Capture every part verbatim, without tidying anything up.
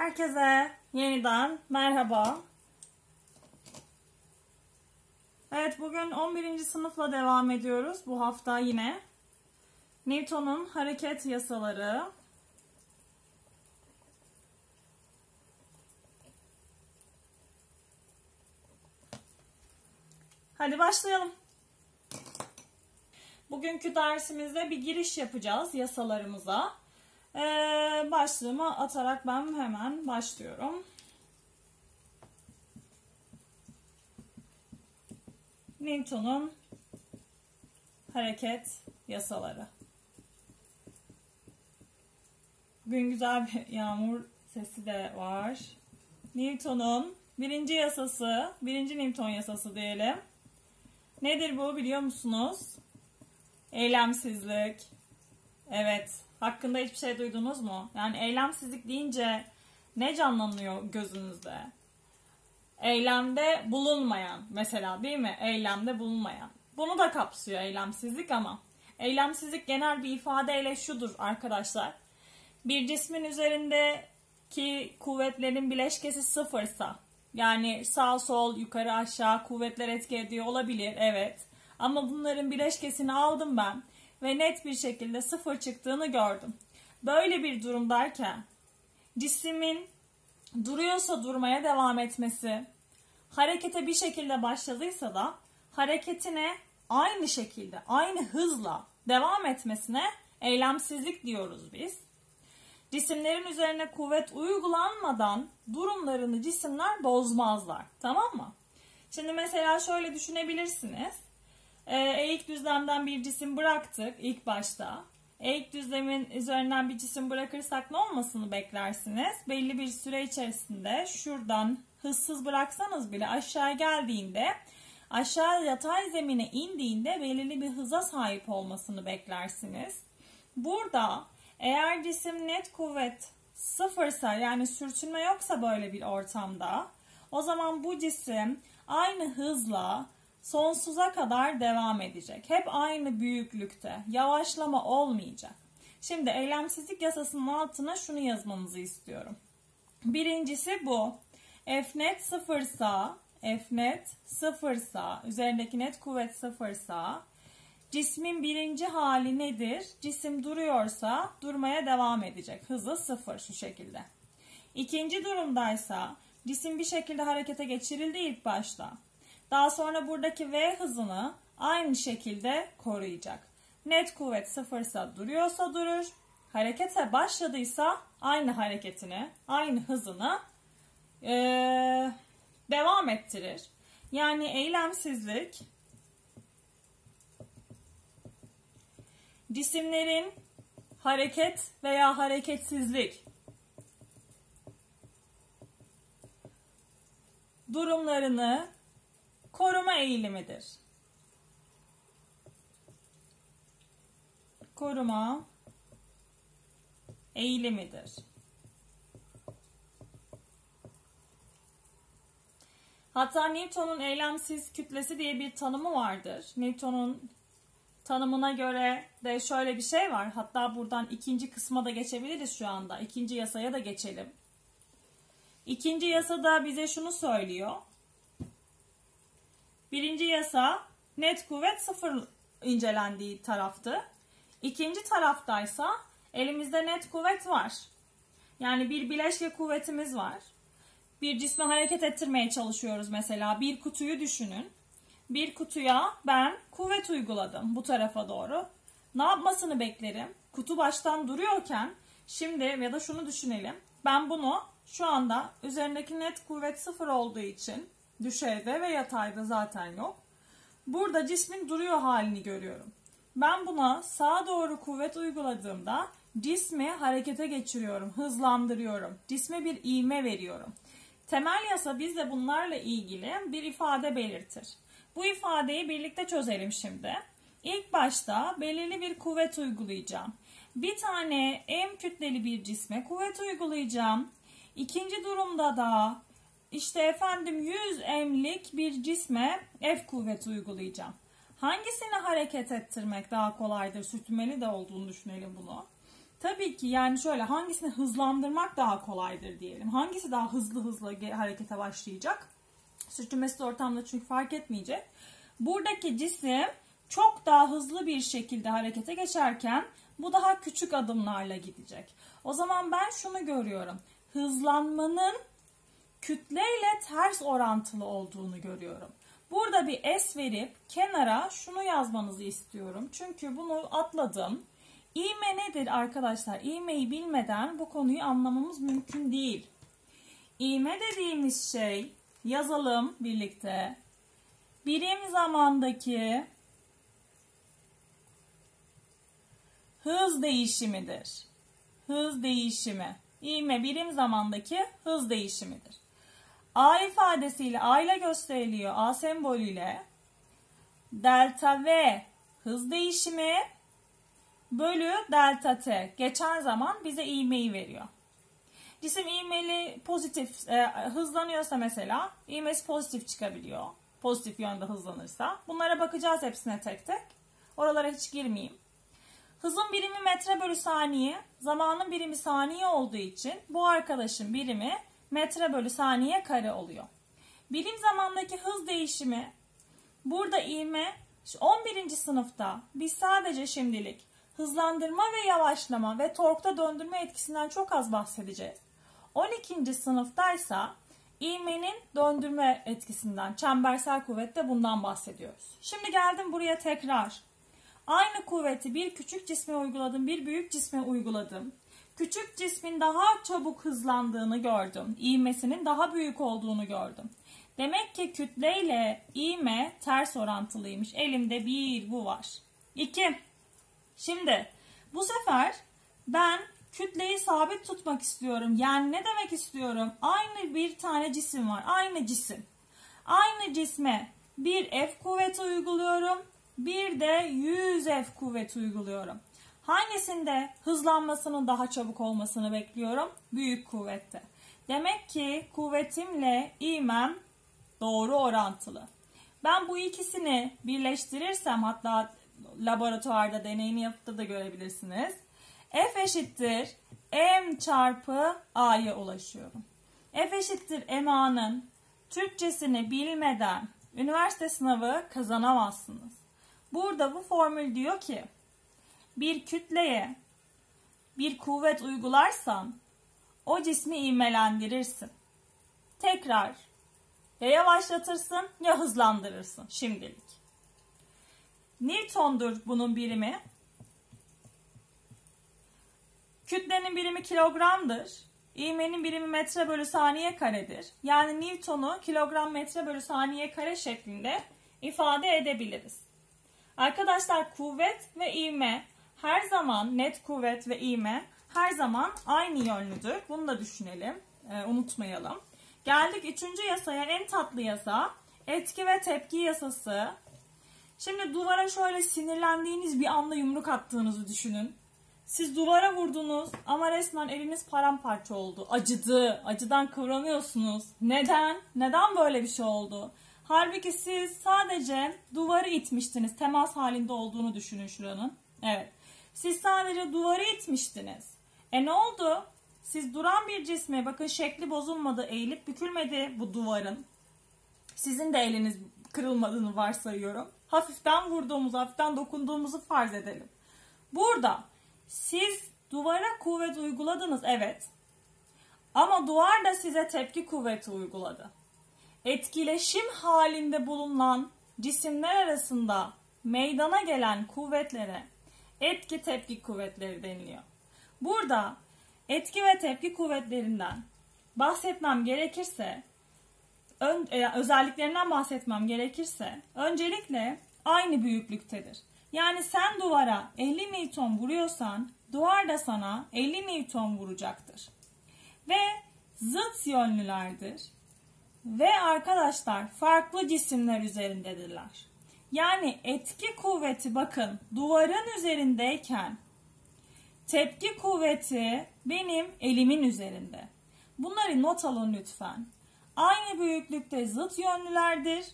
Herkese yeniden merhaba. Evet, bugün on birinci sınıfla devam ediyoruz. Bu hafta yine Newton'un hareket yasaları. Hadi başlayalım. Bugünkü dersimizde bir giriş yapacağız yasalarımıza. Ee, başlığımı atarak ben hemen başlıyorum. Newton'un hareket yasaları. Bugün güzel bir yağmur sesi de var. Newton'un birinci yasası, birinci Newton yasası diyelim. Nedir bu biliyor musunuz? Eylemsizlik. Evet. Hakkında hiçbir şey duydunuz mu? Yani eylemsizlik deyince ne canlanıyor gözünüzde? Eylemde bulunmayan mesela, değil mi? Eylemde bulunmayan. Bunu da kapsıyor eylemsizlik ama eylemsizlik genel bir ifadeyle şudur arkadaşlar. Bir cismin üzerindeki kuvvetlerin bileşkesi sıfırsa, yani sağ sol yukarı aşağı kuvvetler etki ediyor olabilir, evet. Ama bunların bileşkesini aldım ben ve net bir şekilde sıfır çıktığını gördüm. Böyle bir durumdayken cismin duruyorsa durmaya devam etmesi, harekete bir şekilde başladıysa da hareketine aynı şekilde, aynı hızla devam etmesine eylemsizlik diyoruz biz. Cisimlerin üzerine kuvvet uygulanmadan durumlarını cisimler bozmazlar. Tamam mı? Şimdi mesela şöyle düşünebilirsiniz. Ee, eğik düzlemden bir cisim bıraktık ilk başta. Eğik düzlemin üzerinden bir cisim bırakırsak ne olmasını beklersiniz? Belli bir süre içerisinde şuradan hızsız bıraksanız bile aşağı geldiğinde, aşağı yatay zemine indiğinde belirli bir hıza sahip olmasını beklersiniz. Burada eğer cisim net kuvvet sıfırsa, yani sürtünme yoksa böyle bir ortamda, o zaman bu cisim aynı hızla sonsuza kadar devam edecek. Hep aynı büyüklükte. Yavaşlama olmayacak. Şimdi eylemsizlik yasasının altına şunu yazmanızı istiyorum. Birincisi bu. F net sıfırsa, F net sıfırsa, üzerindeki net kuvvet sıfırsa, cismin birinci hali nedir? Cisim duruyorsa durmaya devam edecek. Hızı sıfır, şu şekilde. İkinci durumdaysa cisim bir şekilde harekete geçirildi ilk başta. Daha sonra buradaki V hızını aynı şekilde koruyacak. Net kuvvet sıfırsa duruyorsa durur. Harekete başladıysa aynı hareketini, aynı hızını ee, devam ettirir. Yani eylemsizlik cisimlerin hareket veya hareketsizlik durumlarını koruma eğilimidir. Koruma eğilimidir. Hatta Newton'un eylemsiz kütlesi diye bir tanımı vardır. Newton'un tanımına göre de şöyle bir şey var. Hatta buradan ikinci kısma da geçebiliriz şu anda. İkinci yasaya da geçelim. İkinci yasada bize şunu söylüyor. Birinci yasa net kuvvet sıfır incelendiği taraftı. İkinci taraftaysa elimizde net kuvvet var. Yani bir bileşke kuvvetimiz var. Bir cismi hareket ettirmeye çalışıyoruz mesela. Bir kutuyu düşünün. Bir kutuya ben kuvvet uyguladım bu tarafa doğru. Ne yapmasını beklerim? Kutu baştan duruyorken şimdi ya da şunu düşünelim. Ben bunu şu anda üzerindeki net kuvvet sıfır olduğu için düşeyde ve yatayda zaten yok. Burada cismin duruyor halini görüyorum. Ben buna sağa doğru kuvvet uyguladığımda cismi harekete geçiriyorum, hızlandırıyorum. Cisme bir ivme veriyorum. Temel yasa bizde bunlarla ilgili bir ifade belirtir. Bu ifadeyi birlikte çözelim şimdi. İlk başta belirli bir kuvvet uygulayacağım. Bir tane M kütleli bir cisme kuvvet uygulayacağım. İkinci durumda da İşte efendim yüz M'lik bir cisme F kuvveti uygulayacağım. Hangisini hareket ettirmek daha kolaydır? Sürtünmeli de olduğunu düşünelim bunu. Tabii ki yani şöyle, hangisini hızlandırmak daha kolaydır diyelim. Hangisi daha hızlı hızlı harekete başlayacak? Sürtünmesiz ortamda çünkü fark etmeyecek. Buradaki cisim çok daha hızlı bir şekilde harekete geçerken bu daha küçük adımlarla gidecek. O zaman ben şunu görüyorum. Hızlanmanın kütleyle ters orantılı olduğunu görüyorum. Burada bir S verip kenara şunu yazmanızı istiyorum. Çünkü bunu atladım. İğme nedir arkadaşlar? İğmeyi bilmeden bu konuyu anlamamız mümkün değil. İğme dediğimiz şey, yazalım birlikte, birim zamandaki hız değişimidir. Hız değişimi. İğme birim zamandaki hız değişimidir. A ifadesiyle, A ile gösteriliyor, A sembolüyle. Delta V hız değişimi bölü delta T. Geçen zaman bize ivmeyi veriyor. Cisim ivmeli pozitif e, hızlanıyorsa mesela ivmesi pozitif çıkabiliyor. Pozitif yönde hızlanırsa. Bunlara bakacağız hepsine tek tek. Oralara hiç girmeyeyim. Hızın birimi metre bölü saniye. Zamanın birimi saniye olduğu için bu arkadaşın birimi metre bölü saniye kare oluyor. Birim zamandaki hız değişimi, burada ivme, on birinci sınıfta biz sadece şimdilik hızlandırma ve yavaşlama ve torkta döndürme etkisinden çok az bahsedeceğiz. on ikinci sınıftaysa ivmenin döndürme etkisinden, çembersel kuvvette bundan bahsediyoruz. Şimdi geldim buraya tekrar. Aynı kuvveti bir küçük cisme uyguladım, bir büyük cisme uyguladım. Küçük cismin daha çabuk hızlandığını gördüm. İvmesinin daha büyük olduğunu gördüm. Demek ki kütleyle ivme ters orantılıymış. Elimde bir bu var. İki. Şimdi bu sefer ben kütleyi sabit tutmak istiyorum. Yani ne demek istiyorum? Aynı bir tane cisim var. Aynı cisim. Aynı cisme bir F kuvveti uyguluyorum. Bir de yüz F kuvveti uyguluyorum. Hangisinde hızlanmasının daha çabuk olmasını bekliyorum? Büyük kuvvette. Demek ki kuvvetimle ivmem doğru orantılı. Ben bu ikisini birleştirirsem, hatta laboratuvarda deneyini yapıp da görebilirsiniz. F eşittir M çarpı A'ya ulaşıyorum. F eşittir M A'nın Türkçesini bilmeden üniversite sınavı kazanamazsınız. Burada bu formül diyor ki, bir kütleye bir kuvvet uygularsan o cismi ivmelendirirsin. Tekrar ya yavaşlatırsın ya hızlandırırsın şimdilik. Newton'dur bunun birimi. Kütlenin birimi kilogramdır. İvmenin birimi metre bölü saniye karedir. Yani Newton'u kilogram metre bölü saniye kare şeklinde ifade edebiliriz. Arkadaşlar kuvvet ve ivme her zaman, net kuvvet ve ivme her zaman aynı yönlüdür. Bunu da düşünelim, e, unutmayalım. Geldik üçüncü yasaya, en tatlı yasa. Etki ve tepki yasası. Şimdi duvara şöyle sinirlendiğiniz bir anda yumruk attığınızı düşünün. Siz duvara vurdunuz ama resmen eliniz paramparça oldu. Acıdı, acıdan kıvranıyorsunuz. Neden? Neden böyle bir şey oldu? Halbuki siz sadece duvarı itmiştiniz. Temas halinde olduğunu düşünün şuranın. Evet. Siz sadece duvarı itmiştiniz. E ne oldu? Siz duran bir cisme, bakın şekli bozulmadı, eğilip bükülmedi bu duvarın. Sizin de eliniz kırılmadığını varsayıyorum. Hafiften vurduğumuzu, hafiften dokunduğumuzu farz edelim. Burada siz duvara kuvvet uyguladınız, evet. Ama duvar da size tepki kuvveti uyguladı. Etkileşim halinde bulunan cisimler arasında meydana gelen kuvvetlere etki tepki kuvvetleri deniliyor. Burada etki ve tepki kuvvetlerinden bahsetmem gerekirse, ön, e, özelliklerinden bahsetmem gerekirse, öncelikle aynı büyüklüktedir. Yani sen duvara elli Newton vuruyorsan, duvar da sana elli Newton vuracaktır. Ve zıt yönlülerdir. Ve arkadaşlar farklı cisimler üzerindedirler. Yani etki kuvveti, bakın, duvarın üzerindeyken tepki kuvveti benim elimin üzerinde. Bunları not alın lütfen. Aynı büyüklükte zıt yönlülerdir.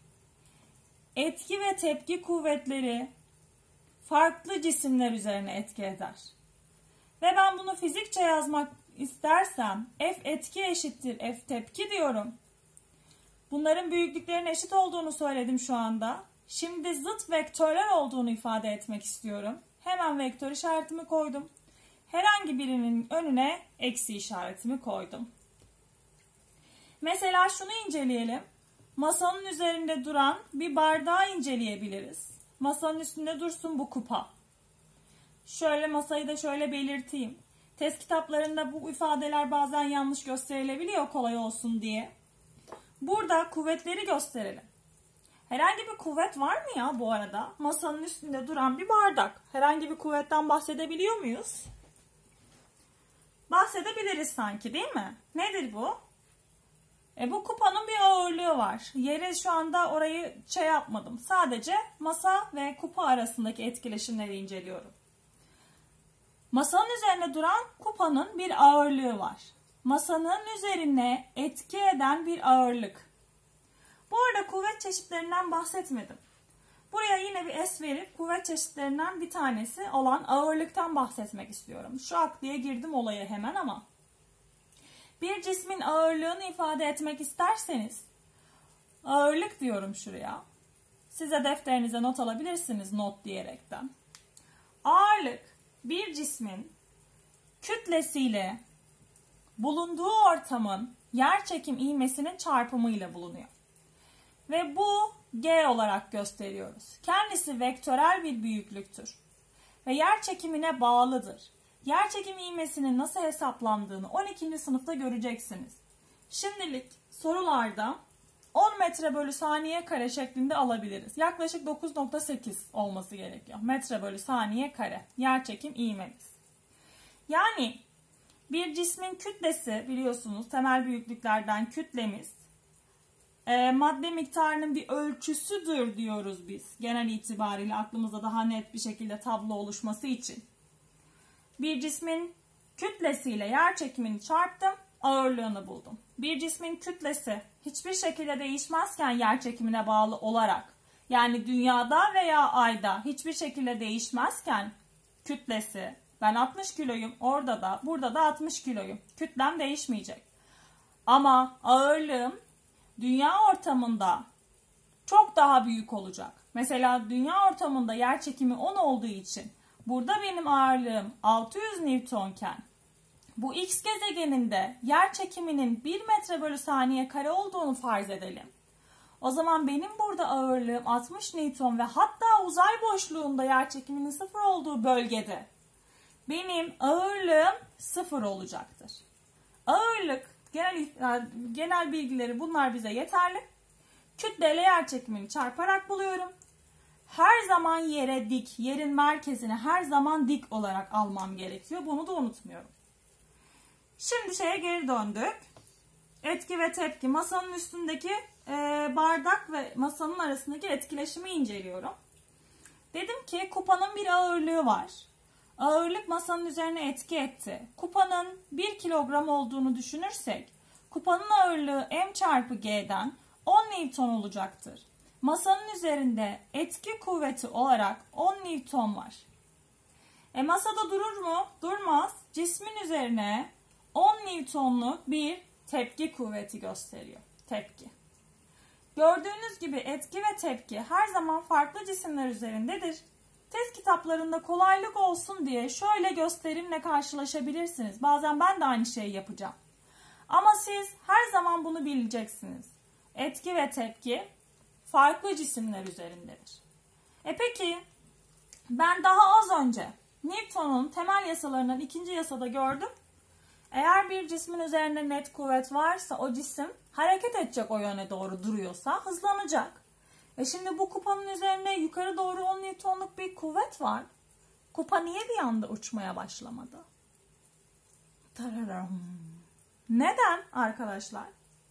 Etki ve tepki kuvvetleri farklı cisimler üzerine etki eder. Ve ben bunu fizikçe yazmak istersem F etki eşittir F tepki diyorum. Bunların büyüklüklerinin eşit olduğunu söyledim şu anda. Şimdi zıt vektörler olduğunu ifade etmek istiyorum. Hemen vektör işaretimi koydum. Herhangi birinin önüne eksi işaretimi koydum. Mesela şunu inceleyelim. Masanın üzerinde duran bir bardağı inceleyebiliriz. Masanın üstünde dursun bu kupa. Şöyle masayı da şöyle belirteyim. Test kitaplarında bu ifadeler bazen yanlış gösterilebiliyor kolay olsun diye. Burada kuvvetleri gösterelim. Herhangi bir kuvvet var mı ya bu arada? Masanın üstünde duran bir bardak. Herhangi bir kuvvetten bahsedebiliyor muyuz? Bahsedebiliriz sanki, değil mi? Nedir bu? E bu kupanın bir ağırlığı var. Yere şu anda orayı şey yapmadım. Sadece masa ve kupa arasındaki etkileşimleri inceliyorum. Masanın üzerinde duran kupanın bir ağırlığı var. Masanın üzerine etki eden bir ağırlık. Bu arada kuvvet çeşitlerinden bahsetmedim. Buraya yine bir S verip kuvvet çeşitlerinden bir tanesi olan ağırlıktan bahsetmek istiyorum. Şak diye girdim olaya hemen ama. Bir cismin ağırlığını ifade etmek isterseniz ağırlık diyorum şuraya. Size defterinize not alabilirsiniz not diyerekten. Ağırlık bir cismin kütlesiyle bulunduğu ortamın yerçekim ivmesinin çarpımıyla bulunuyor. Ve bu G olarak gösteriyoruz. Kendisi vektörel bir büyüklüktür. Ve yerçekimine bağlıdır. Yerçekim ivmesinin nasıl hesaplandığını on ikinci sınıfta göreceksiniz. Şimdilik sorularda on metre bölü saniye kare şeklinde alabiliriz. Yaklaşık dokuz nokta sekiz olması gerekiyor. Metre bölü saniye kare. Yerçekim ivmemiz. Yani bir cismin kütlesi biliyorsunuz temel büyüklüklerden kütlemiz e, madde miktarının bir ölçüsüdür diyoruz biz. Genel itibariyle aklımızda daha net bir şekilde tablo oluşması için. Bir cismin kütlesiyle yerçekimini çarptım, ağırlığını buldum. Bir cismin kütlesi hiçbir şekilde değişmezken yerçekimine bağlı olarak, yani dünyada veya ayda hiçbir şekilde değişmezken kütlesi, ben altmış kiloyum, orada da, burada da altmış kiloyum. Kütlem değişmeyecek. Ama ağırlığım dünya ortamında çok daha büyük olacak. Mesela dünya ortamında yerçekimi on olduğu için burada benim ağırlığım altı yüz Newton'ken bu X gezegeninde yerçekiminin bir metre bölü saniye kare olduğunu farz edelim. O zaman benim burada ağırlığım altmış Newton ve hatta uzay boşluğunda yerçekiminin sıfır olduğu bölgede benim ağırlığım sıfır olacaktır. Ağırlık, genel, genel bilgileri bunlar bize yeterli. Kütleyle yerçekimini çarparak buluyorum. Her zaman yere dik, yerin merkezine her zaman dik olarak almam gerekiyor. Bunu da unutmuyorum. Şimdi şeye geri döndük. Etki ve tepki. Masanın üstündeki e, bardak ve masanın arasındaki etkileşimi inceliyorum. Dedim ki kupanın bir ağırlığı var. Ağırlık masanın üzerine etki etti. Kupanın bir kilogram olduğunu düşünürsek, kupanın ağırlığı M çarpı G'den on Newton olacaktır. Masanın üzerinde etki kuvveti olarak on Newton var. E masada durur mu? Durmaz. Cismin üzerine on Newton'luk bir tepki kuvveti gösteriyor. Tepki. Gördüğünüz gibi etki ve tepki her zaman farklı cisimler üzerindedir. Test kitaplarında kolaylık olsun diye şöyle gösterimle karşılaşabilirsiniz. Bazen ben de aynı şeyi yapacağım. Ama siz her zaman bunu bileceksiniz. Etki ve tepki farklı cisimler üzerindedir. E peki ben daha az önce Newton'un temel yasalarından ikinci yasada gördüm. Eğer bir cismin üzerinde net kuvvet varsa o cisim hareket edecek o yöne doğru duruyorsa hızlanacak. E şimdi bu kupanın üzerinde yukarı doğru on Newton'luk bir kuvvet var. Kupa niye bir anda uçmaya başlamadı? Tararam. Neden arkadaşlar?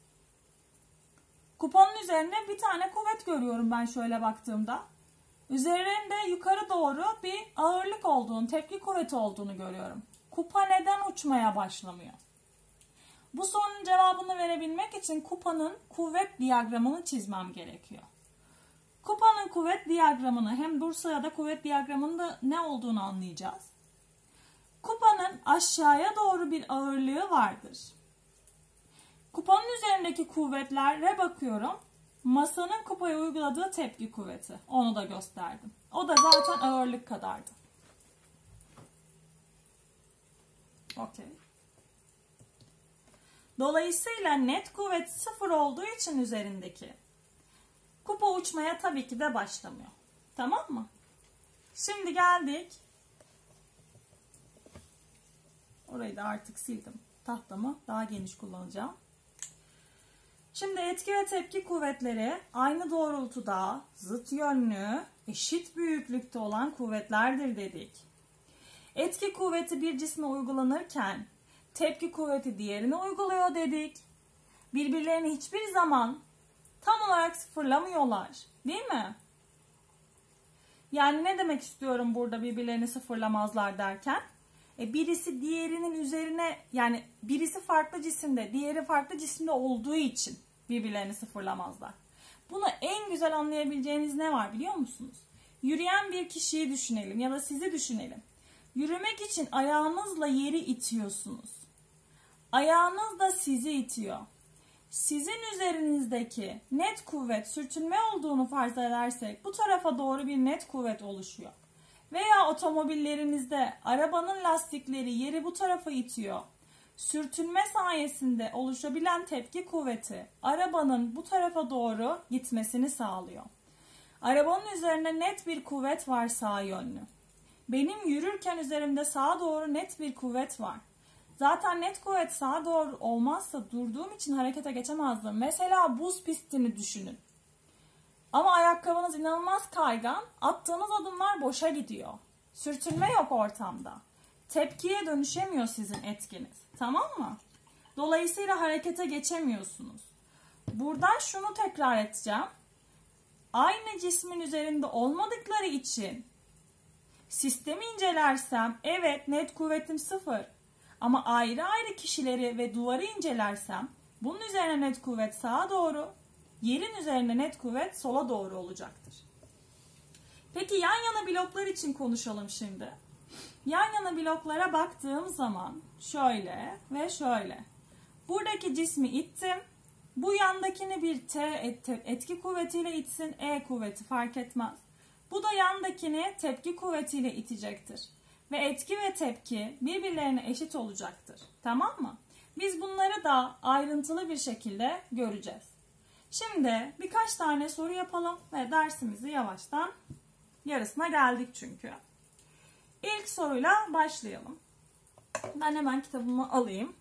Kupanın üzerinde bir tane kuvvet görüyorum ben şöyle baktığımda. Üzerinde yukarı doğru bir ağırlık olduğunu, tepki kuvveti olduğunu görüyorum. Kupa neden uçmaya başlamıyor? Bu sorunun cevabını verebilmek için kupanın kuvvet diyagramını çizmem gerekiyor. Kupanın kuvvet diyagramını hem Bursa'ya da kuvvet diyagramında ne olduğunu anlayacağız. Kupanın aşağıya doğru bir ağırlığı vardır. Kupanın üzerindeki kuvvetlere bakıyorum. Masanın kupaya uyguladığı tepki kuvveti. Onu da gösterdim. O da zaten ağırlık kadardı. Okey. Dolayısıyla net kuvvet sıfır olduğu için üzerindeki kupa uçmaya tabii ki de başlamıyor. Tamam mı? Şimdi geldik. Orayı da artık sildim. Tahtamı daha geniş kullanacağım. Şimdi etki ve tepki kuvvetleri aynı doğrultuda, zıt yönlü, eşit büyüklükte olan kuvvetlerdir dedik. Etki kuvveti bir cisme uygulanırken tepki kuvveti diğerine uyguluyor dedik. Birbirlerini hiçbir zaman tam olarak sıfırlamıyorlar, değil mi? Yani ne demek istiyorum burada birbirlerini sıfırlamazlar derken? E birisi diğerinin üzerine, yani birisi farklı cisimde, diğeri farklı cisimde olduğu için birbirlerini sıfırlamazlar. Bunu en güzel anlayabileceğiniz ne var biliyor musunuz? Yürüyen bir kişiyi düşünelim ya da sizi düşünelim. Yürümek için ayağınızla yeri itiyorsunuz. Ayağınız da sizi itiyor. Sizin üzerinizdeki net kuvvet sürtünme olduğunu farz edersek bu tarafa doğru bir net kuvvet oluşuyor. Veya otomobillerinizde arabanın lastikleri yeri bu tarafa itiyor. Sürtünme sayesinde oluşabilen tepki kuvveti arabanın bu tarafa doğru gitmesini sağlıyor. Arabanın üzerine net bir kuvvet var sağ yönlü. Benim yürürken üzerimde sağa doğru net bir kuvvet var. Zaten net kuvvet sağa doğru olmazsa durduğum için harekete geçemezdim. Mesela buz pistini düşünün. Ama ayakkabınız inanılmaz kaygan, attığınız adımlar boşa gidiyor. Sürtünme yok ortamda. Tepkiye dönüşemiyor sizin etkiniz. Tamam mı? Dolayısıyla harekete geçemiyorsunuz. Buradan şunu tekrar edeceğim. Aynı cismin üzerinde olmadıkları için sistemi incelersem evet net kuvvetim sıfır. Ama ayrı ayrı kişileri ve duvarı incelersem bunun üzerine net kuvvet sağa doğru, yerin üzerine net kuvvet sola doğru olacaktır. Peki yan yana bloklar için konuşalım şimdi. Yan yana bloklara baktığım zaman şöyle ve şöyle. Buradaki cismi ittim. Bu yandakini bir T etki kuvvetiyle itsin, E kuvveti fark etmez. Bu da yandakini tepki kuvvetiyle itecektir. Ve etki ve tepki birbirlerine eşit olacaktır. Tamam mı? Biz bunları da ayrıntılı bir şekilde göreceğiz. Şimdi birkaç tane soru yapalım ve dersimizi yavaştan yarısına geldik çünkü. İlk soruyla başlayalım. Ben hemen kitabımı alayım.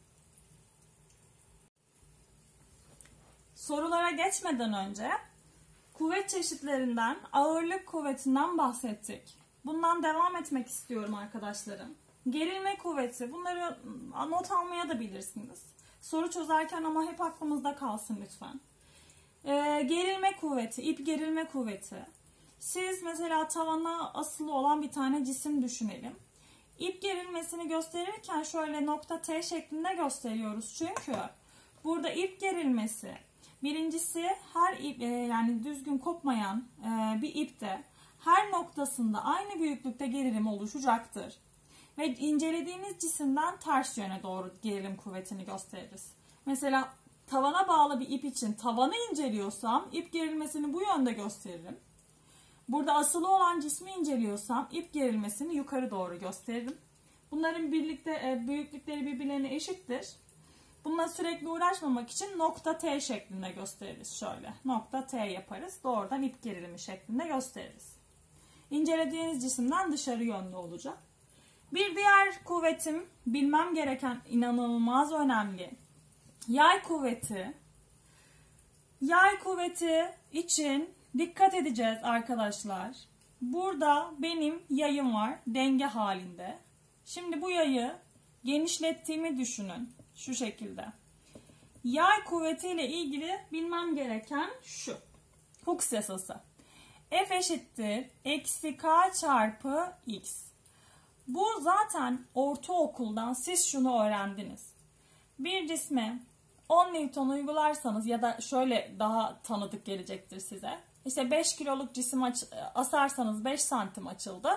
Sorulara geçmeden önce kuvvet çeşitlerinden, ağırlık kuvvetinden bahsettik. Bundan devam etmek istiyorum arkadaşlarım. Gerilme kuvveti, bunları not almaya da bilirsiniz. Soru çözerken ama hep aklımızda kalsın lütfen. Ee, gerilme kuvveti, ip gerilme kuvveti. Siz mesela tavana asılı olan bir tane cisim düşünelim. İp gerilmesini gösterirken şöyle nokta T şeklinde gösteriyoruz. Çünkü burada ip gerilmesi, birincisi her ip, yani düzgün kopmayan bir ipte her noktasında aynı büyüklükte gerilim oluşacaktır. Ve incelediğiniz cisimden ters yöne doğru gerilim kuvvetini gösteririz. Mesela tavana bağlı bir ip için tavanı inceliyorsam ip gerilmesini bu yönde gösteririm. Burada asılı olan cismi inceliyorsam ip gerilmesini yukarı doğru gösteririm. Bunların birlikte büyüklükleri birbirlerine eşittir. Bununla sürekli uğraşmamak için nokta T şeklinde gösteririz. Şöyle nokta T yaparız. Doğrudan ip gerilimi şeklinde gösteririz. İncelediğiniz cisimden dışarı yönlü olacak. Bir diğer kuvvetim, bilmem gereken inanılmaz önemli. Yay kuvveti. Yay kuvveti için dikkat edeceğiz arkadaşlar. Burada benim yayım var denge halinde. Şimdi bu yayı genişlettiğimi düşünün. Şu şekilde. Yay kuvvetiyle ilgili bilmem gereken şu. Hooke yasası. F eşittir eksi K çarpı X. Bu zaten ortaokuldan siz şunu öğrendiniz. Bir cisme on Newton uygularsanız ya da şöyle daha tanıdık gelecektir size. İşte beş kiloluk cisim asarsanız beş santim açıldı.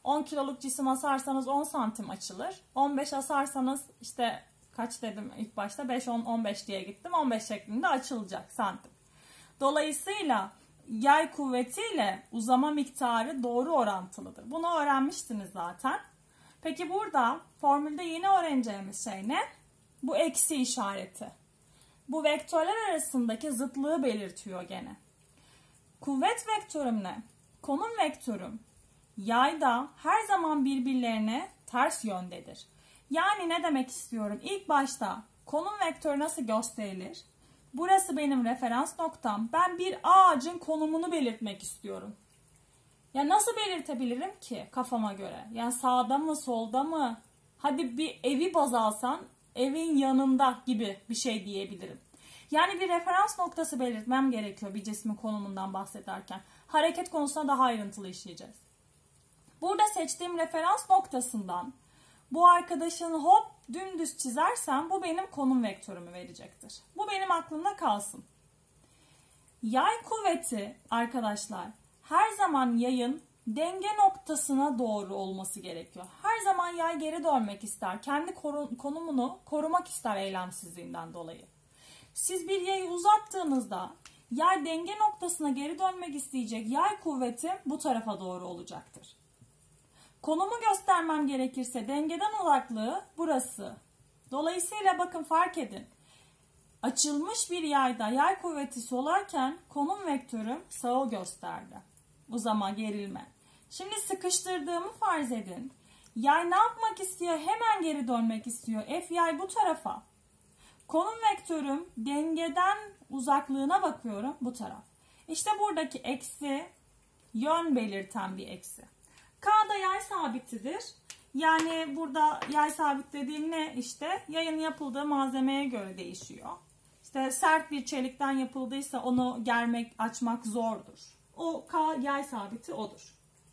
on kiloluk cisim asarsanız on santim açılır. on beş asarsanız işte kaç dedim ilk başta, beş, on, on beş diye gittim. on beş şeklinde açılacak santim. Dolayısıyla yay kuvvetiyle uzama miktarı doğru orantılıdır. Bunu öğrenmiştiniz zaten. Peki burada formülde yine öğreneceğimiz şey ne? Bu eksi işareti. Bu vektörler arasındaki zıtlığı belirtiyor gene. Kuvvet vektörümle konum vektörüm yayda her zaman birbirlerine ters yöndedir. Yani ne demek istiyorum? İlk başta konum vektörü nasıl gösterilir? Burası benim referans noktam. Ben bir ağacın konumunu belirtmek istiyorum. Ya nasıl belirtebilirim ki kafama göre? Yani sağda mı, solda mı? Hadi bir evi baz alsan evin yanında gibi bir şey diyebilirim. Yani bir referans noktası belirtmem gerekiyor bir cismin konumundan bahsederken. Hareket konusuna daha ayrıntılı işleyeceğiz. Burada seçtiğim referans noktasından bu arkadaşın hop dümdüz çizersem bu benim konum vektörümü verecektir. Bu benim aklımda kalsın. Yay kuvveti arkadaşlar her zaman yayın denge noktasına doğru olması gerekiyor. Her zaman yay geri dönmek ister. Kendi konumunu korumak ister eylemsizliğinden dolayı. Siz bir yayı uzattığınızda yay denge noktasına geri dönmek isteyecek. Yay kuvveti bu tarafa doğru olacaktır. Konumu göstermem gerekirse dengeden uzaklığı burası. Dolayısıyla bakın fark edin. Açılmış bir yayda yay kuvveti solarken konum vektörüm sağı gösterdi. Uzama, gerilme. Şimdi sıkıştırdığımı farz edin. Yay ne yapmak istiyor? Hemen geri dönmek istiyor. F yay bu tarafa. Konum vektörüm dengeden uzaklığına bakıyorum bu taraf. İşte buradaki eksi yön belirten bir eksi. K'da yay sabitidir. Yani burada yay sabit dediğim ne işte? Yayın yapıldığı malzemeye göre değişiyor. İşte sert bir çelikten yapıldıysa onu germek, açmak zordur. O K yay sabiti odur.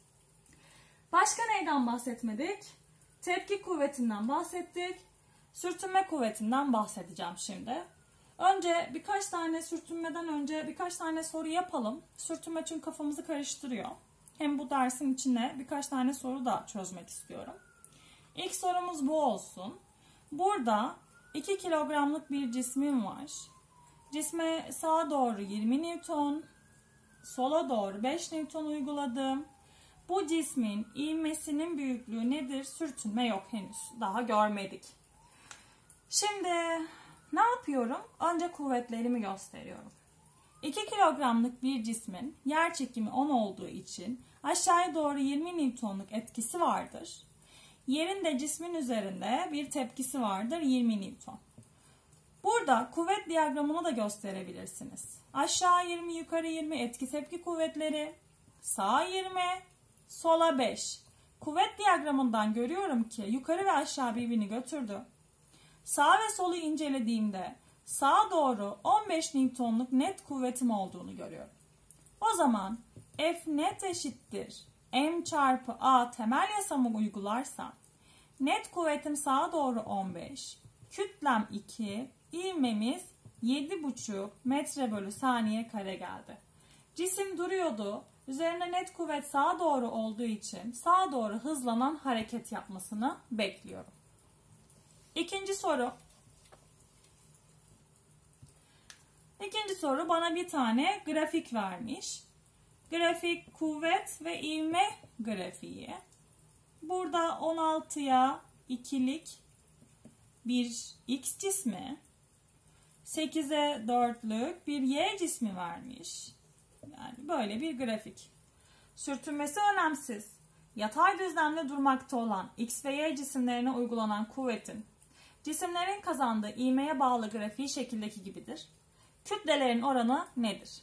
Başka neyden bahsetmedik? Tepki kuvvetinden bahsettik. Sürtünme kuvvetinden bahsedeceğim şimdi. Önce birkaç tane sürtünmeden önce birkaç tane soru yapalım. Sürtünme çünkü kafamızı karıştırıyor. Hem bu dersin içine birkaç tane soru da çözmek istiyorum. İlk sorumuz bu olsun. Burada iki kilogramlık bir cismim var. Cisme sağa doğru yirmi Newton, sola doğru beş Newton uyguladım. Bu cismin ivmesinin büyüklüğü nedir? Sürtünme yok henüz. Daha görmedik. Şimdi ne yapıyorum? Önce kuvvetlerimi gösteriyorum. iki kilogramlık bir cismin yer çekimi on olduğu için aşağıya doğru yirmi Newton'luk etkisi vardır. Yerin de cismin üzerinde bir tepkisi vardır yirmi Newton. Burada kuvvet diyagramını da gösterebilirsiniz. Aşağı yirmi, yukarı yirmi etki tepki kuvvetleri, sağa yirmi, sola beş. Kuvvet diyagramından görüyorum ki yukarı ve aşağı birbirini götürdü. Sağ ve solu incelediğimde sağa doğru on beş Newton'luk net kuvvetim olduğunu görüyorum. O zaman F net eşittir M çarpı A temel yasamı uygularsam net kuvvetim sağa doğru on beş, kütlem iki, ivmemiz yedi buçuk metre bölü saniye kare geldi. Cisim duruyordu. Üzerine net kuvvet sağa doğru olduğu için sağa doğru hızlanan hareket yapmasını bekliyorum. İkinci soru. İkinci soru bana bir tane grafik vermiş. Grafik kuvvet ve ivme grafiği. Burada on altıya ikilik bir X cismi, sekize dörtlük bir Y cismi vermiş. Yani böyle bir grafik. Sürtünmesi önemsiz. Yatay düzlemde durmakta olan X ve Y cisimlerine uygulanan kuvvetin cisimlerin kazandığı ivmeye bağlı grafiği şekildeki gibidir. Kütlelerin oranı nedir?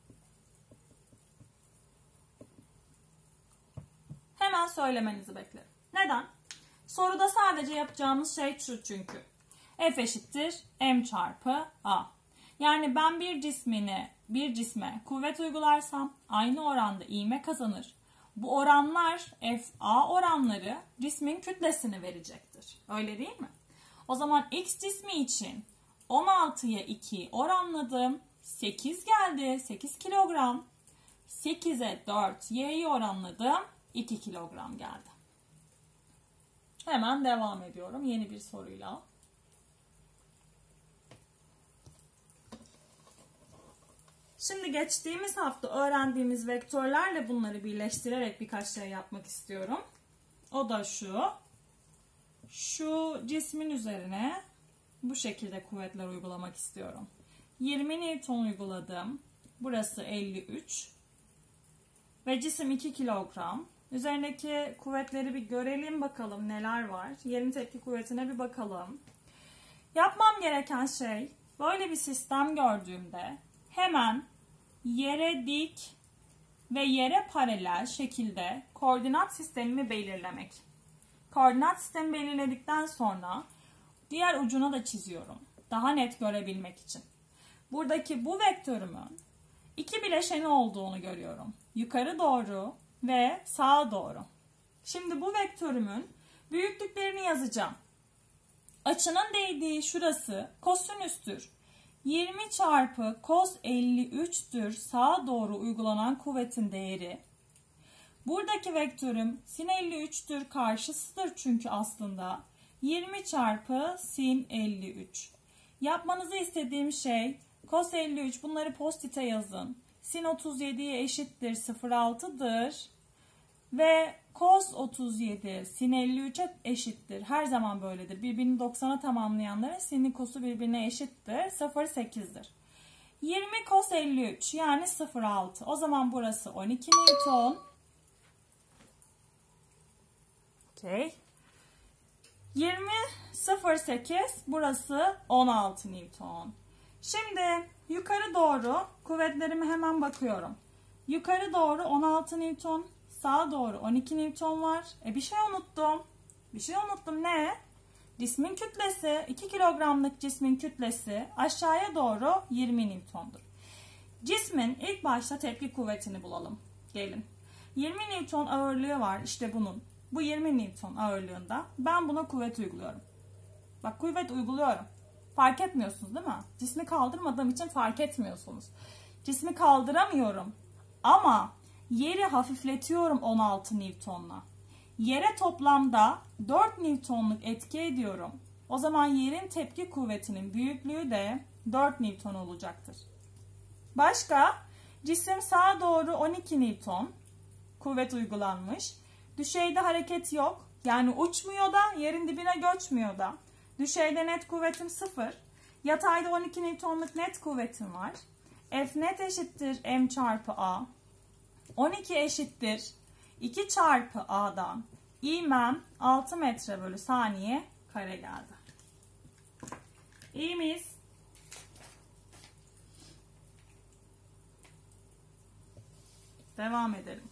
Hemen söylemenizi beklerim. Neden? Soruda sadece yapacağımız şey şu çünkü. F eşittir M çarpı A. Yani ben bir cismine, bir cisme kuvvet uygularsam aynı oranda ivme kazanır. Bu oranlar F A oranları cismin kütlesini verecektir. Öyle değil mi? O zaman X cismi için on altıya iki oranladım. sekiz geldi. sekiz kilogram. sekize dört Y'yi oranladım. iki kilogram geldi. Hemen devam ediyorum yeni bir soruyla. Şimdi geçtiğimiz hafta öğrendiğimiz vektörlerle bunları birleştirerek birkaç şey yapmak istiyorum. O da şu. Şu cismin üzerine bu şekilde kuvvetler uygulamak istiyorum. yirmi Newton uyguladım. Burası elli üç. Ve cisim iki kilogram. Üzerindeki kuvvetleri bir görelim bakalım neler var. Yerin tepki kuvvetine bir bakalım. Yapmam gereken şey böyle bir sistem gördüğümde hemen yere dik ve yere paralel şekilde koordinat sistemimi belirlemek. Koordinat sistemi belirledikten sonra diğer ucuna da çiziyorum. Daha net görebilmek için. Buradaki bu vektörümün iki bileşeni olduğunu görüyorum. Yukarı doğru ve sağa doğru. Şimdi bu vektörümün büyüklüklerini yazacağım. Açının değdiği şurası kosinüstür. yirmi çarpı kos elli üç'tür sağa doğru uygulanan kuvvetin değeri. Buradaki vektörüm sin elli üç'tür karşısıdır çünkü aslında yirmi çarpı sin elli üç. Yapmanızı istediğim şey kos elli üç, bunları post-it'e yazın. Sin otuz yedi'ye eşittir sıfır virgül altı'dır. Ve kos otuz yedi sin elli üç'e eşittir. Her zaman böyledir. Birbirini doksan'a tamamlayanların sinli kosu birbirine eşittir. sıfır virgül sekiz'dir. yirmi kos elli üç yani sıfır virgül altı. O zaman burası on iki Newton. Okay. yirmi sıfır virgül sekiz burası on altı Newton. Şimdi yukarı doğru kuvvetlerime hemen bakıyorum. Yukarı doğru on altı Newton, sağa doğru on iki Newton var. E bir şey unuttum. Bir şey unuttum ne? Cismin kütlesi, iki kilogramlık cismin kütlesi aşağıya doğru yirmi Newton'dur. Cismin ilk başta tepki kuvvetini bulalım. Gelin. yirmi Newton ağırlığı var işte bunun. Bu yirmi Newton ağırlığında ben buna kuvvet uyguluyorum. Bak kuvvet uyguluyorum. Fark etmiyorsunuz değil mi? Cismi kaldırmadığım için fark etmiyorsunuz. Cismi kaldıramıyorum. Ama yeri hafifletiyorum on altı Newton'la. Yere toplamda dört Newton'luk etki ediyorum. O zaman yerin tepki kuvvetinin büyüklüğü de dört Newton olacaktır. Başka? Cisim sağa doğru on iki Newton. Kuvvet uygulanmış. Düşeyde hareket yok. Yani uçmuyor da yerin dibine göçmüyor da. Düşeyde net kuvvetim sıfır. Yatayda on iki Newton'luk net kuvvetim var. F net eşittir M çarpı A. on iki eşittir iki çarpı A'dan ivmem altı metre bölü saniye kare geldi. İyi miyiz? Devam edelim.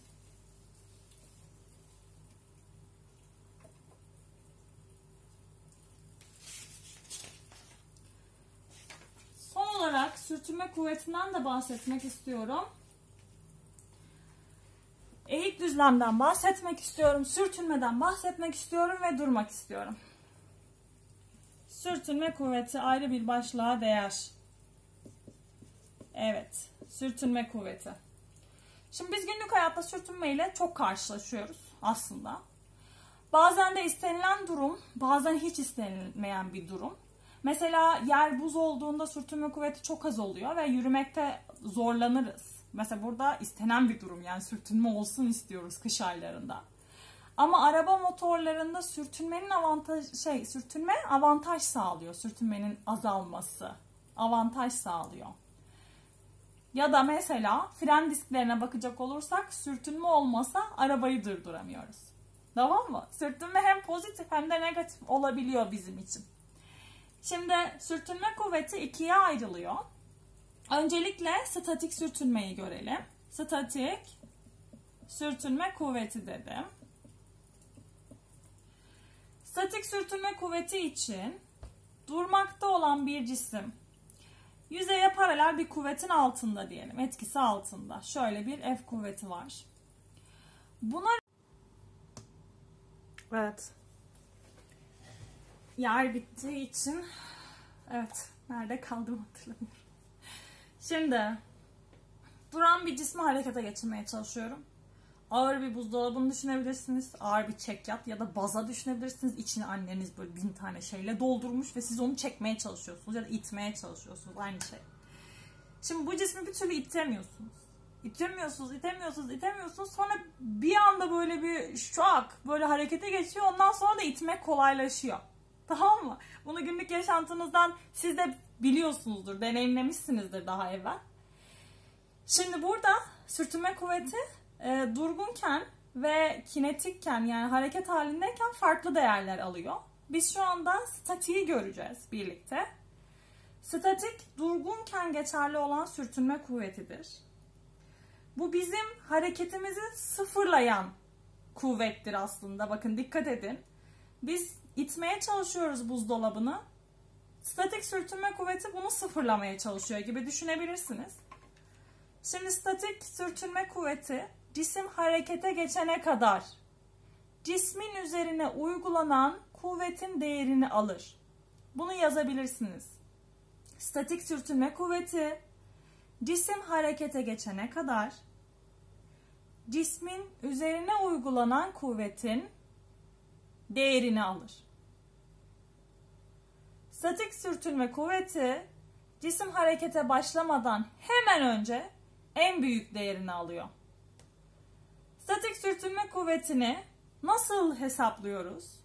Son olarak sürtünme kuvvetinden de bahsetmek istiyorum. Eğik düzlemden bahsetmek istiyorum, sürtünmeden bahsetmek istiyorum ve durmak istiyorum. Sürtünme kuvveti ayrı bir başlığa değer. Evet, sürtünme kuvveti. Şimdi biz günlük hayatta sürtünme ile çok karşılaşıyoruz aslında. Bazen de istenilen durum, bazen hiç istenilmeyen bir durum. Mesela yer buz olduğunda sürtünme kuvveti çok az oluyor ve yürümekte zorlanırız. Mesela burada istenen bir durum, yani sürtünme olsun istiyoruz kış aylarında. Ama araba motorlarında sürtünmenin avantaj şey sürtünme avantaj sağlıyor. Sürtünmenin azalması avantaj sağlıyor. Ya da mesela fren disklerine bakacak olursak sürtünme olmasa arabayı durduramıyoruz. Tamam mı? Sürtünme hem pozitif hem de negatif olabiliyor bizim için. Şimdi sürtünme kuvveti ikiye ayrılıyor. Öncelikle statik sürtünmeyi görelim. Statik sürtünme kuvveti dedim. Statik sürtünme kuvveti için durmakta olan bir cisim yüzeye paralel bir kuvvetin altında diyelim. Etkisi altında. Şöyle bir F kuvveti var. Buna evet. Yer bittiği için evet. Nerede kaldım hatırlamıyorum. Şimdi duran bir cismi harekete geçirmeye çalışıyorum. Ağır bir buzdolabını düşünebilirsiniz. Ağır bir çekyat ya da baza düşünebilirsiniz. İçine anneniz böyle bin tane şeyle doldurmuş ve siz onu çekmeye çalışıyorsunuz ya da itmeye çalışıyorsunuz. Aynı şey. Şimdi bu cismi bir türlü itemiyorsunuz. İtemiyorsunuz, itemiyorsunuz, itemiyorsunuz. Sonra bir anda böyle bir şok, böyle harekete geçiyor. Ondan sonra da itmek kolaylaşıyor. Tamam mı? Bunu günlük yaşantınızdan siz de biliyorsunuzdur, deneyimlemişsinizdir daha evvel. Şimdi burada sürtünme kuvveti e, durgunken ve kinetikken, yani hareket halindeyken farklı değerler alıyor. Biz şu anda statiği göreceğiz birlikte. Statik, durgunken geçerli olan sürtünme kuvvetidir. Bu bizim hareketimizi sıfırlayan kuvvettir aslında. Bakın dikkat edin. Biz itmeye çalışıyoruz buzdolabını. Statik sürtünme kuvveti bunu sıfırlamaya çalışıyor gibi düşünebilirsiniz. Şimdi statik sürtünme kuvveti cisim harekete geçene kadar cismin üzerine uygulanan kuvvetin değerini alır. Bunu yazabilirsiniz. Statik sürtünme kuvveti cisim harekete geçene kadar cismin üzerine uygulanan kuvvetin değerini alır. Statik sürtünme kuvveti cisim harekete başlamadan hemen önce en büyük değerini alıyor. Statik sürtünme kuvvetini nasıl hesaplıyoruz?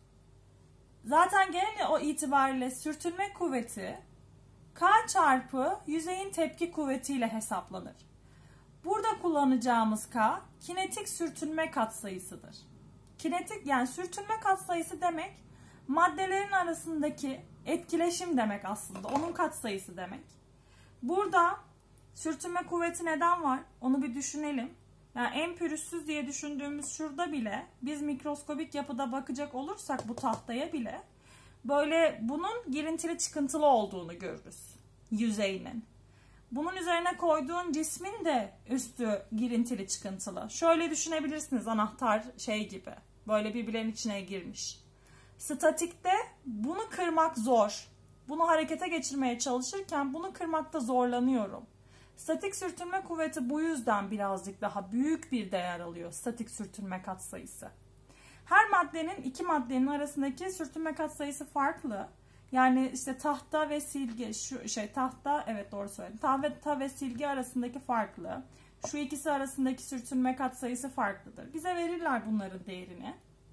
Zaten genel o itibariyle sürtünme kuvveti K çarpı yüzeyin tepki kuvvetiyle hesaplanır. Burada kullanacağımız K, kinetik sürtünme katsayısıdır. Kinetik, yani sürtünme katsayısı demek, maddelerin arasındaki etkileşim demek aslında. Onun katsayısı demek. Burada sürtünme kuvveti neden var? Onu bir düşünelim. Yani en pürüzsüz diye düşündüğümüz şurada bile, biz mikroskobik yapıda bakacak olursak bu tahtaya bile, böyle bunun girintili çıkıntılı olduğunu görürüz yüzeyinin. Bunun üzerine koyduğun cismin de üstü girintili çıkıntılı. Şöyle düşünebilirsiniz, anahtar şey gibi. Böyle birbirlerinin içine girmiş. Statikte bunu kırmak zor. Bunu harekete geçirmeye çalışırken bunu kırmakta zorlanıyorum. Statik sürtünme kuvveti bu yüzden birazcık daha büyük bir değer alıyor. Statik sürtünme katsayısı. Her maddenin, iki maddenin arasındaki sürtünme katsayısı farklı. Yani işte tahta ve silgi, şu şey tahta, evet doğru söyledim. Tahta ve silgi arasındaki farklı. Şu ikisi arasındaki sürtünme katsayısı farklıdır. Bize verirler bunların değerini.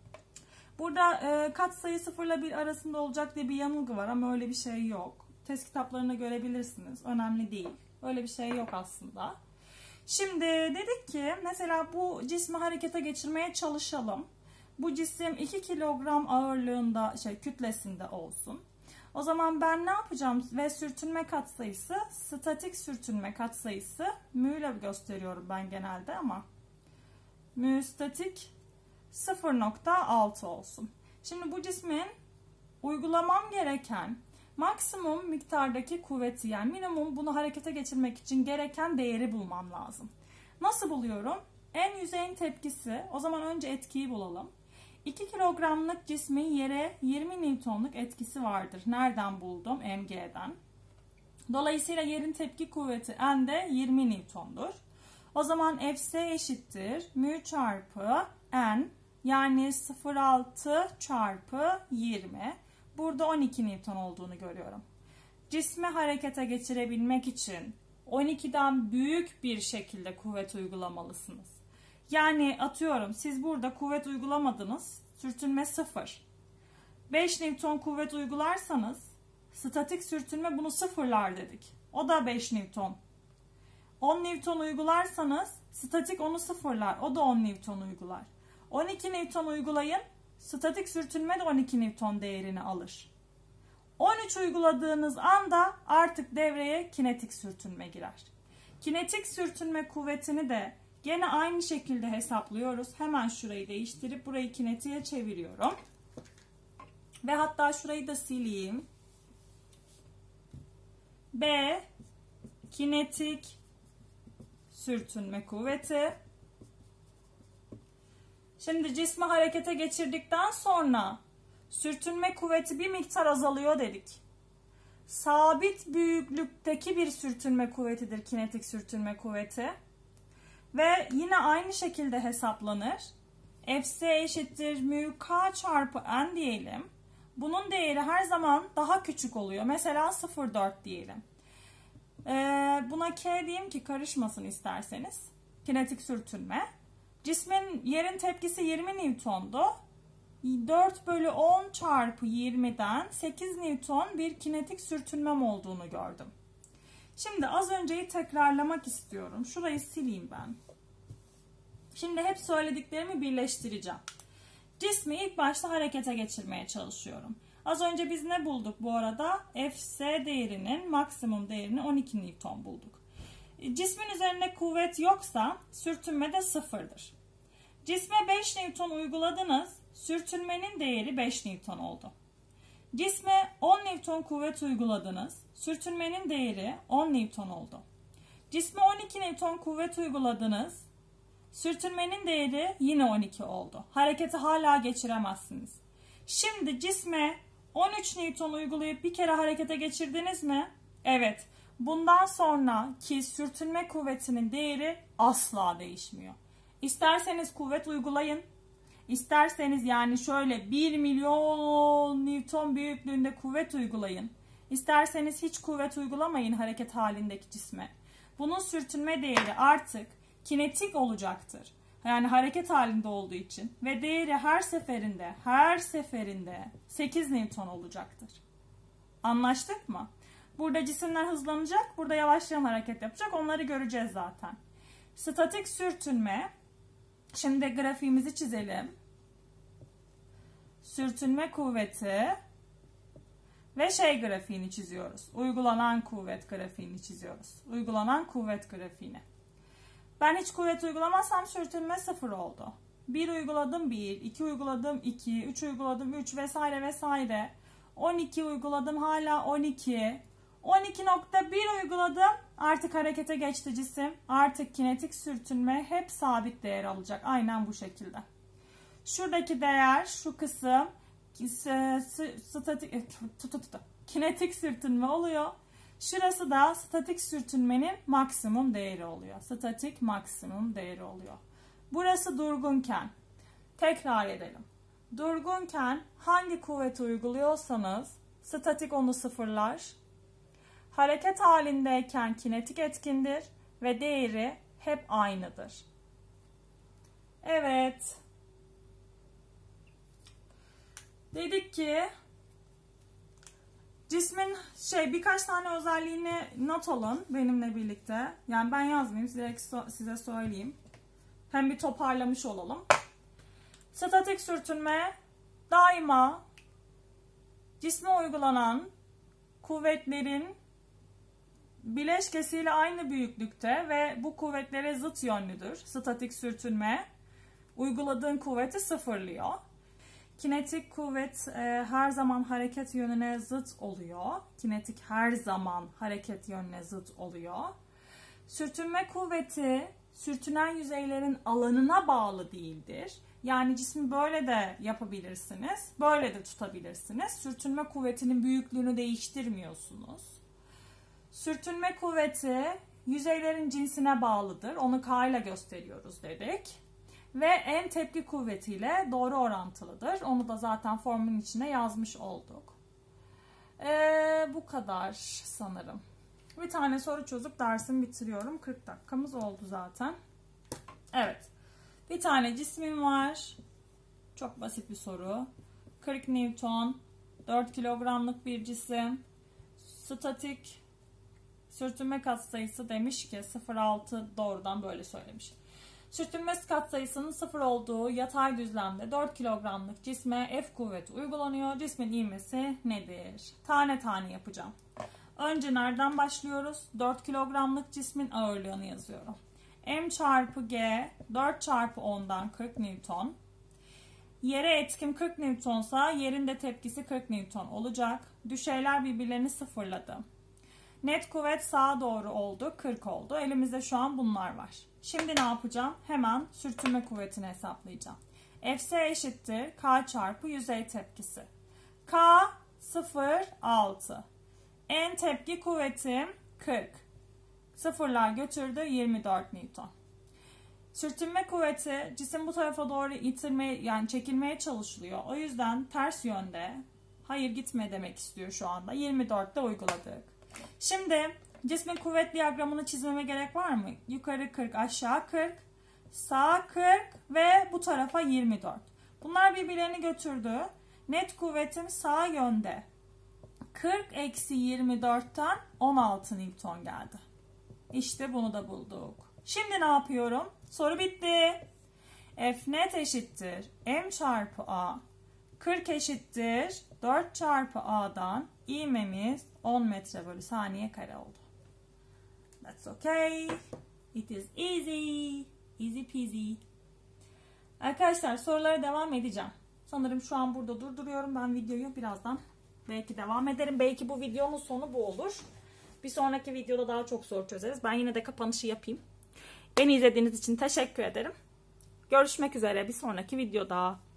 Burada e, katsayı sıfırla bir arasında olacak diye bir yanılgı var ama öyle bir şey yok. Test kitaplarında görebilirsiniz. Önemli değil. Öyle bir şey yok aslında. Şimdi dedik ki mesela bu cismi harekete geçirmeye çalışalım. Bu cisim iki kilogram ağırlığında, şey kütlesinde olsun. O zaman ben ne yapacağım? Ve sürtünme katsayısı, statik sürtünme katsayısı, mü ile gösteriyorum ben genelde ama mü statik sıfır nokta altı olsun. Şimdi bu cismin uygulamam gereken maksimum miktardaki kuvveti, yani minimum bunu harekete geçirmek için gereken değeri bulmam lazım. Nasıl buluyorum? En yüzeyin tepkisi, o zaman önce etkiyi bulalım. iki kilogramlık cismin yere yirmi newtonluk etkisi vardır. Nereden buldum? M G'den. Dolayısıyla yerin tepki kuvveti N de yirmi newtondur. O zaman F S eşittir mü çarpı N, yani sıfır virgül altı çarpı yirmi. Burada on iki newton olduğunu görüyorum. Cismi harekete geçirebilmek için on ikiden büyük bir şekilde kuvvet uygulamalısınız. Yani atıyorum siz burada kuvvet uygulamadınız. Sürtünme sıfır. beş newton kuvvet uygularsanız statik sürtünme bunu sıfırlar dedik. O da beş newton. on newton uygularsanız statik onu sıfırlar. O da on newton uygular. on iki newton uygulayın. Statik sürtünme de on iki newton değerini alır. on üç uyguladığınız anda artık devreye kinetik sürtünme girer. Kinetik sürtünme kuvvetini de gene aynı şekilde hesaplıyoruz. Hemen şurayı değiştirip burayı kinetiğe çeviriyorum. Ve hatta şurayı da sileyim. B kinetik sürtünme kuvveti. Şimdi cismi harekete geçirdikten sonra sürtünme kuvveti bir miktar azalıyor dedik. Sabit büyüklükteki bir sürtünme kuvvetidir kinetik sürtünme kuvveti. Ve yine aynı şekilde hesaplanır. Fc eşittir mu k çarpı n diyelim. Bunun değeri her zaman daha küçük oluyor. Mesela sıfır virgül dört diyelim. Ee, buna k diyeyim ki karışmasın isterseniz. Kinetik sürtünme. Cismin yerin tepkisi yirmi Newton'du. dört bölü on çarpı yirmiden sekiz Newton bir kinetik sürtünmem olduğunu gördüm. Şimdi az önceyi tekrarlamak istiyorum. Şurayı sileyim ben. Şimdi hep söylediklerimi birleştireceğim. Cismi ilk başta harekete geçirmeye çalışıyorum. Az önce biz ne bulduk bu arada? Fc değerinin maksimum değerini on iki Newton bulduk. Cismin üzerinde kuvvet yoksa sürtünme de sıfırdır. Cisme beş Newton uyguladınız. Sürtünmenin değeri beş Newton oldu. Cisme on Newton kuvvet uyguladınız. Sürtünmenin değeri on Newton oldu. Cisme on iki Newton kuvvet uyguladınız. Sürtünmenin değeri yine on iki oldu. Hareketi hala geçiremezsiniz. Şimdi cisme on üç Newton uygulayıp bir kere harekete geçirdiniz mi? Evet. Bundan sonraki sürtünme kuvvetinin değeri asla değişmiyor. İsterseniz kuvvet uygulayın. İsterseniz yani şöyle bir milyon Newton büyüklüğünde kuvvet uygulayın. İsterseniz hiç kuvvet uygulamayın hareket halindeki cisme. Bunun sürtünme değeri artık kinetik olacaktır. Yani hareket halinde olduğu için ve değeri her seferinde her seferinde sekiz Newton olacaktır. Anlaştık mı? Burada cisimler hızlanacak, burada yavaşlayan hareket yapacak. Onları göreceğiz zaten. Statik sürtünme. Şimdi grafiğimizi çizelim. Sürtünme kuvveti ve şey grafiğini çiziyoruz. Uygulanan kuvvet grafiğini çiziyoruz. Uygulanan kuvvet grafiğini. Ben hiç kuvvet uygulamazsam sürtünme sıfır oldu. bir uyguladım bir, iki uyguladım iki, üç uyguladım üç vesaire vesaire. on iki uyguladım hala on iki. on iki nokta bir uyguladım. Artık harekete geçti cisim. Artık kinetik sürtünme hep sabit değer alacak. Aynen bu şekilde. Şuradaki değer şu kısım statik kinetik sürtünme oluyor. Şurası da statik sürtünmenin maksimum değeri oluyor. Statik maksimum değeri oluyor. Burası durgunken. Tekrar edelim. Durgunken hangi kuvveti uyguluyorsanız statik onu sıfırlar. Hareket halindeyken kinetik etkindir ve değeri hep aynıdır. Evet. Dedik ki cismin şey birkaç tane özelliğini not alın benimle birlikte. Yani ben yazmayayım, size, size söyleyeyim. Hem bir toparlamış olalım. Statik sürtünme daima cisme uygulanan kuvvetlerin bileşkesiyle aynı büyüklükte ve bu kuvvetlere zıt yönlüdür. Statik sürtünme uyguladığın kuvveti sıfırlıyor. Kinetik kuvvet e, her zaman hareket yönüne zıt oluyor. Kinetik her zaman hareket yönüne zıt oluyor. Sürtünme kuvveti sürtünen yüzeylerin alanına bağlı değildir. Yani cismi böyle de yapabilirsiniz, böyle de tutabilirsiniz. Sürtünme kuvvetinin büyüklüğünü değiştirmiyorsunuz. Sürtünme kuvveti yüzeylerin cinsine bağlıdır. Onu K ile gösteriyoruz dedik. Ve en tepki kuvvetiyle doğru orantılıdır. Onu da zaten formun içine yazmış olduk. Ee, bu kadar sanırım. Bir tane soru çözüp dersimi bitiriyorum. kırk dakikamız oldu zaten. Evet. Bir tane cismim var. Çok basit bir soru. kırk Newton. dört kilogramlık bir cisim. Statik sürtünme katsayısı demiş ki sıfır virgül altı doğrudan böyle söylemiş. Sürtünme katsayısının sıfır olduğu yatay düzlemde dört kilogramlık cisme F kuvveti uygulanıyor. Cismin ivmesi nedir? Tane tane yapacağım. Önce nereden başlıyoruz? dört kilogramlık cismin ağırlığını yazıyorum. M çarpı G dört çarpı ondan kırk Newton. Yere etkim kırk Newtonsa yerin de tepkisi kırk Newton olacak. Düşeyler birbirlerini sıfırladı. Net kuvvet sağa doğru oldu. kırk oldu. Elimizde şu an bunlar var. Şimdi ne yapacağım? Hemen sürtünme kuvvetini hesaplayacağım. Fc eşittir K çarpı yüzey tepkisi. K sıfır virgül altı. En tepki kuvvetim kırk. Sıfırlar götürdü yirmi dört Newton. Sürtünme kuvveti cisim bu tarafa doğru itilmeye, yani çekilmeye çalışılıyor. O yüzden ters yönde, hayır gitme demek istiyor şu anda. yirmi dörtte uyguladık. Şimdi cismin kuvvet diyagramını çizmeme gerek var mı? Yukarı kırk, aşağı kırk, sağ kırk ve bu tarafa yirmi dört. Bunlar birbirlerini götürdü. Net kuvvetim sağ yönde. kırk eksi yirmi dörtten on altı Newton geldi. İşte bunu da bulduk. Şimdi ne yapıyorum? Soru bitti. F net eşittir M çarpı A. kırk eşittir dört çarpı A'dan ivmemiz on metre bölü saniye kare oldu. That's okay. It is easy. Easy peasy. Arkadaşlar sorulara devam edeceğim. Sanırım şu an burada durduruyorum. Ben videoyu birazdan belki devam ederim. Belki bu videonun sonu bu olur. Bir sonraki videoda daha çok soru çözeriz. Ben yine de kapanışı yapayım. Beni izlediğiniz için teşekkür ederim. Görüşmek üzere bir sonraki videoda.